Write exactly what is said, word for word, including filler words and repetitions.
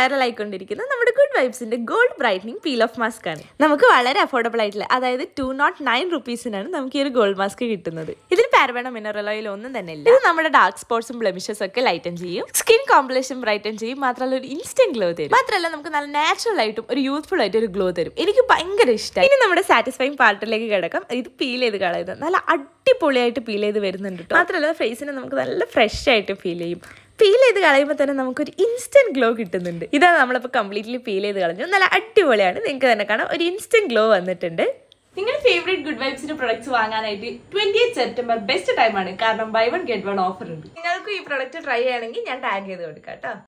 വൈറലായിക്കൊണ്ടിരിക്കുന്ന നമ്മുടെ ഗുഡ് വൈബ്സിന്റെ gold brightening peel off mask ആണ്. നമുക്ക് വളരെ അഫോർഡബിൾ ആയിട്ടുള്ള, അതായത് ടു നോട്ട് നയൻ റുപ്പീസിനാണ് നമുക്ക് ഈ ഒരു ഗോൾഡ് മാസ്ക് കിട്ടുന്നത്. ഇതിൽ പാരബണോ മിനറൽ ഓയിൽ ഒന്നും തന്നെ ഇല്ല. ഇത് നമ്മുടെ ഡാർക്ക് സ്പോട്ട്സും ബ്ലെമിഷസ് ഒക്കെ ലൈറ്റൻ ചെയ്യും, സ്കിൻ കോംപ്ലക്ഷൻ ബ്രൈറ്റൻ ചെയ്യും, മാത്രമല്ല ഒരു ഇൻസ്റ്റന്റ് ഗ്ലോ തരും. മാത്രമല്ല നമുക്ക് നല്ല നാച്ചുറൽ ആയിട്ടും ഒരു യൂത്ത്ഫുൾ ആയിട്ട് ഒരു ഗ്ലോ തരും. എനിക്ക് ഭയങ്കര ഇഷ്ടമായി. ഇനി നമ്മുടെ സാറ്റിസ്ഫൈങ് പാർട്ടിലേക്ക് കിടക്കാം. ഇത് പീൽ ചെയ്ത് കളയുന്നത് നല്ല അടിപൊളിയായിട്ട് പീൽ ചെയ്ത് വരുന്നുണ്ട്. മാത്രമല്ല ഫേസിന് നമുക്ക് നല്ല ഫ്രഷ് ആയിട്ട് ഫീൽ ചെയ്യും. പീൽ ചെയ്ത് കളയുമ്പോൾ തന്നെ നമുക്കൊരു ഇൻസ്റ്റന്റ് ഗ്ലോ കിട്ടുന്നുണ്ട്. ഇതാണ് നമ്മളിപ്പോൾ കംപ്ലീറ്റ്ലി പീൽ ചെയ്ത് കളഞ്ഞു. നല്ല അടിപൊളിയാണ്. നിങ്ങൾക്ക് തന്നെ കാണാം ഒരു ഇൻസ്റ്റന്റ് ഗ്ലോ വന്നിട്ടുണ്ട്. നിങ്ങളുടെ ഫേവറേറ്റ് ഗുഡ് വൈബ്സിന്റെ പ്രൊഡക്ട്സ് വാങ്ങാനായിട്ട് ട്വന്റി എയ്റ്റ് സെപ്റ്റംബർ ബെസ്റ്റ് ടൈമാണ്. കാരണം buy one get one offer ഉണ്ട്. നിങ്ങൾക്ക് ഈ പ്രൊഡക്റ്റ് ട്രൈ ചെയ്യണമെങ്കിൽ ഞാൻ ടാഗ് ചെയ്ത് കൊടുക്കാം കേട്ടോ.